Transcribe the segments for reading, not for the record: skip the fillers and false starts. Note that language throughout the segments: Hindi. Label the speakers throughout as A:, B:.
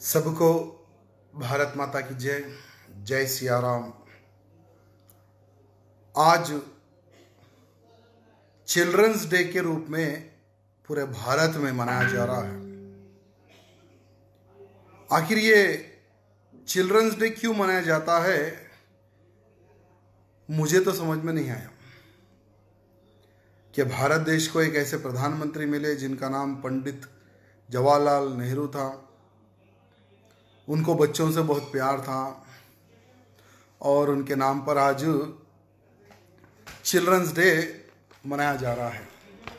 A: सबको भारत माता की जय। जय सिया राम। आज चिल्ड्रंस डे के रूप में पूरे भारत में मनाया जा रहा है। आखिर ये चिल्ड्रंस डे क्यों मनाया जाता है, मुझे तो समझ में नहीं आया कि भारत देश को एक ऐसे प्रधानमंत्री मिले जिनका नाम पंडित जवाहरलाल नेहरू था। उनको बच्चों से बहुत प्यार था और उनके नाम पर आज चिल्ड्रंस डे मनाया जा रहा है।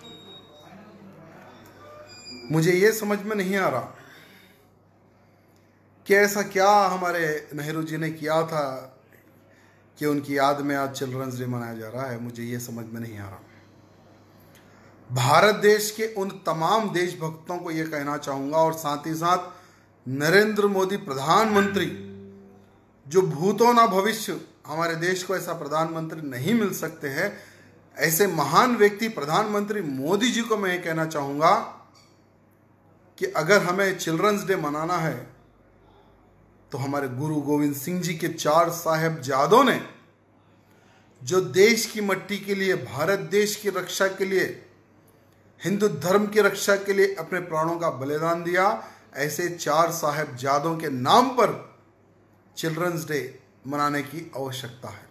A: मुझे ये समझ में नहीं आ रहा कि ऐसा क्या हमारे नेहरू जी ने किया था कि उनकी याद में आज चिल्ड्रंस डे मनाया जा रहा है। मुझे ये समझ में नहीं आ रहा। भारत देश के उन तमाम देशभक्तों को ये कहना चाहूँगा और साथ ही साथ नरेंद्र मोदी प्रधानमंत्री, जो भूतो ना भविष्य हमारे देश को ऐसा प्रधानमंत्री नहीं मिल सकते हैं, ऐसे महान व्यक्ति प्रधानमंत्री मोदी जी को मैं ये कहना चाहूँगा कि अगर हमें चिल्ड्रंस डे मनाना है तो हमारे गुरु गोविंद सिंह जी के 4 साहिबजादों ने जो देश की मट्टी के लिए, भारत देश की रक्षा के लिए, हिंदू धर्म की रक्षा के लिए अपने प्राणों का बलिदान दिया, ऐसे 4 साहिबजादों के नाम पर चिल्ड्रंस डे मनाने की आवश्यकता है।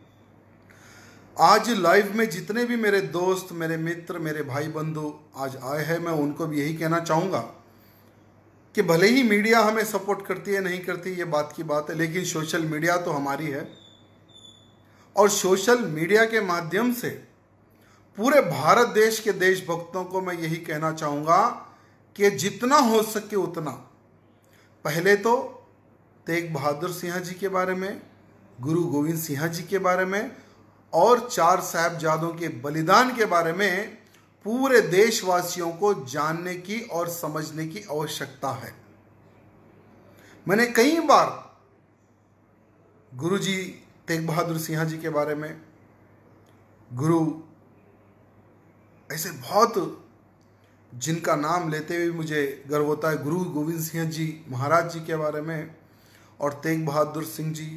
A: आज लाइव में जितने भी मेरे दोस्त, मेरे मित्र, मेरे भाई बंधु आज आए हैं, मैं उनको भी यही कहना चाहूँगा कि भले ही मीडिया हमें सपोर्ट करती है, नहीं करती, ये बात की बात है, लेकिन सोशल मीडिया तो हमारी है और सोशल मीडिया के माध्यम से पूरे भारत देश के देशभक्तों को मैं यही कहना चाहूँगा कि जितना हो सके उतना पहले तो तेग बहादुर सिंह जी के बारे में, गुरु गोविंद सिंह जी के बारे में और 4 साहिबजादों के बलिदान के बारे में पूरे देशवासियों को जानने की और समझने की आवश्यकता है। मैंने कई बार गुरु जी तेग बहादुर सिंह जी के बारे में, गुरु ऐसे बहुत जिनका नाम लेते हुए मुझे गर्व होता है, गुरु गोविंद सिंह जी महाराज जी के बारे में और तेग बहादुर सिंह जी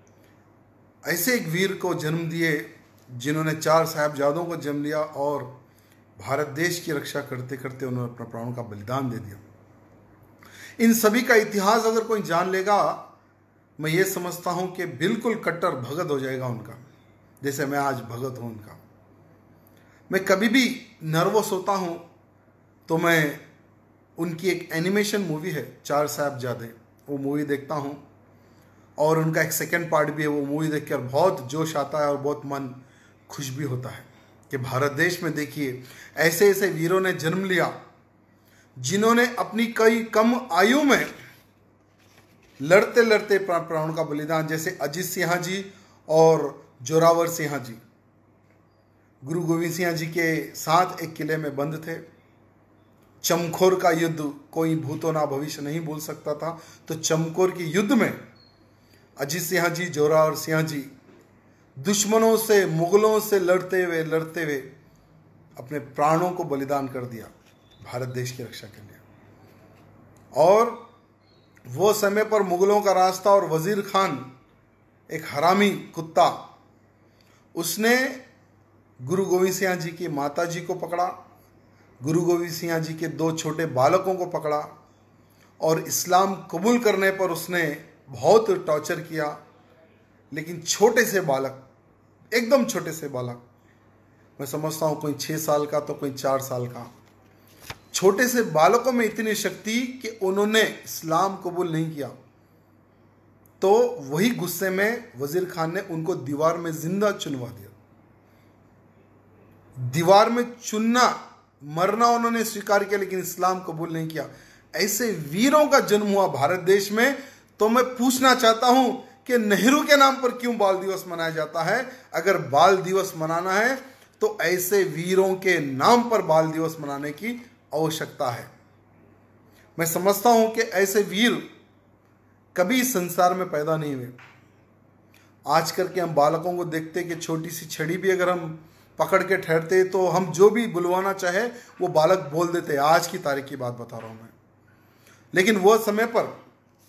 A: ऐसे एक वीर को जन्म दिए जिन्होंने 4 साहिबजादों को जन्म लिया और भारत देश की रक्षा करते करते उन्होंने अपने प्राणों का बलिदान दे दिया। इन सभी का इतिहास अगर कोई जान लेगा, मैं ये समझता हूँ कि बिल्कुल कट्टर भगत हो जाएगा उनका, जैसे मैं आज भगत हूँ उनका। मैं कभी भी नर्वस होता हूँ तो मैं उनकी एक एनिमेशन मूवी है 4 साहिबजादे, वो मूवी देखता हूँ और उनका एक सेकंड पार्ट भी है। वो मूवी देखकर बहुत जोश आता है और बहुत मन खुश भी होता है कि भारत देश में देखिए ऐसे ऐसे वीरों ने जन्म लिया जिन्होंने अपनी कई कम आयु में लड़ते लड़ते प्राणों का बलिदान, जैसे अजीत सिंह जी और जोरावर सिंह जी गुरु गोविंद सिंह जी के साथ एक किले में बंद थे। चमकौर का युद्ध कोई भूतो ना भविष्य नहीं भूल सकता था, तो चमकौर के युद्ध में अजीत सिंह जी, जोरावर सिंह जी दुश्मनों से, मुगलों से लड़ते हुए अपने प्राणों को बलिदान कर दिया भारत देश की रक्षा के लिए। और वो समय पर मुगलों का रास्ता और वजीर खान एक हरामी कुत्ता, उसने गुरु गोविंद सिंह जी की माता जी को पकड़ा, गुरु गोविंद सिंह जी के 2 छोटे बालकों को पकड़ा और इस्लाम कबूल करने पर उसने बहुत टॉर्चर किया। लेकिन छोटे से बालक, एकदम छोटे से बालक, मैं समझता हूँ कोई 6 साल का तो कोई 4 साल का, छोटे से बालकों में इतनी शक्ति कि उन्होंने इस्लाम कबूल नहीं किया। तो वही गुस्से में वजीर खान ने उनको दीवार में जिंदा चुनवा दिया। दीवार में चुनना, मरना उन्होंने स्वीकार किया लेकिन इस्लाम कबूल नहीं किया। ऐसे वीरों का जन्म हुआ भारत देश में। तो मैं पूछना चाहता हूं कि नेहरू के नाम पर क्यों बाल दिवस मनाया जाता है? अगर बाल दिवस मनाना है तो ऐसे वीरों के नाम पर बाल दिवस मनाने की आवश्यकता है। मैं समझता हूं कि ऐसे वीर कभी संसार में पैदा नहीं हुए। आज करके हम बालकों को देखते कि छोटी सी छड़ी भी अगर हम पकड़ के ठहरते तो हम जो भी बुलवाना चाहे वो बालक बोल देते। आज की तारीख की बात बता रहा हूं मैं। लेकिन वो समय पर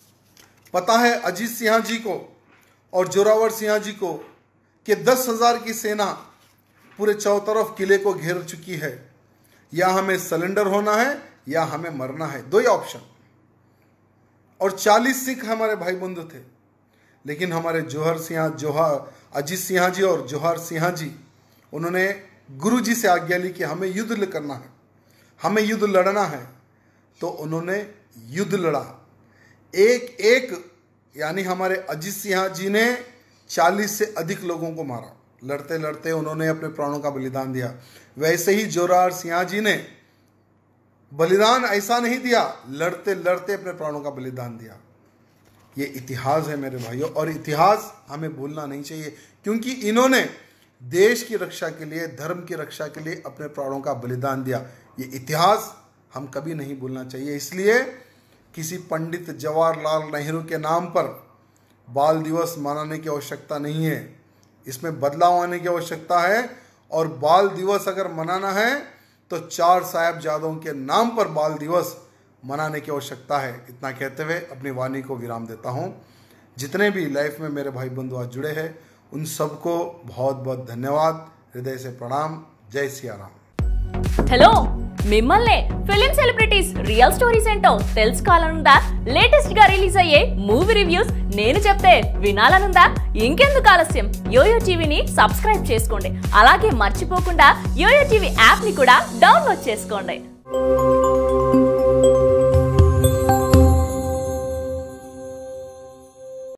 A: पता है अजीत सिंह जी को और जोरावर सिंह जी को कि 10,000 की सेना पूरे चारों तरफ किले को घेर चुकी है। या हमें सरेंडर होना है या हमें मरना है, दो ही ऑप्शन। और 40 सिख हमारे भाई बंधु थे, लेकिन हमारे अजीत सिंह जी और जोहर सिंह जी, उन्होंने गुरु जी से आज्ञा ली कि हमें युद्ध करना है, हमें युद्ध लड़ना है। तो उन्होंने युद्ध लड़ा। एक यानी हमारे अजीत सिंह जी ने 40 से अधिक लोगों को मारा। लड़ते लड़ते उन्होंने अपने प्राणों का बलिदान दिया। वैसे ही जोरावर सिंह जी ने बलिदान ऐसा नहीं दिया, लड़ते लड़ते अपने प्राणों का बलिदान दिया। ये इतिहास है मेरे भाइयों, और इतिहास हमें भूलना नहीं चाहिए, क्योंकि इन्होंने देश की रक्षा के लिए, धर्म की रक्षा के लिए अपने प्राणों का बलिदान दिया। ये इतिहास हम कभी नहीं भूलना चाहिए। इसलिए किसी पंडित जवाहरलाल नेहरू के नाम पर बाल दिवस मनाने की आवश्यकता नहीं है, इसमें बदलाव आने की आवश्यकता है। और बाल दिवस अगर मनाना है तो 4 साहिबजादों के नाम पर बाल दिवस मनाने की आवश्यकता है। इतना कहते हुए अपनी वाणी को विराम देता हूँ। जितने भी लाइफ में मेरे भाई बंधु आज जुड़े हैं, उन सबको बहुत बहुत धन्यवाद, हृदय से प्रणाम। जय सिया राम।
B: హలో, మిమ్మల్ని ఫిలిం సెలబ్రిటీస్ రియల్ స్టోరీస్ ఏంటో తెలుసుకోవాలనుందా? లేటెస్ట్ గా రిలీజ్ అయ్యే మూవీ రివ్యూస్ నేను చెప్తే వినాలనుందా? ఇంకెందుకు ఆలస్యం, యోయో టీవీని సబ్స్క్రైబ్ చేసుకోండి. అలాగే మర్చిపోకుండా యోయో టీవీ యాప్ ని కూడా డౌన్లోడ్ చేసుకోండి.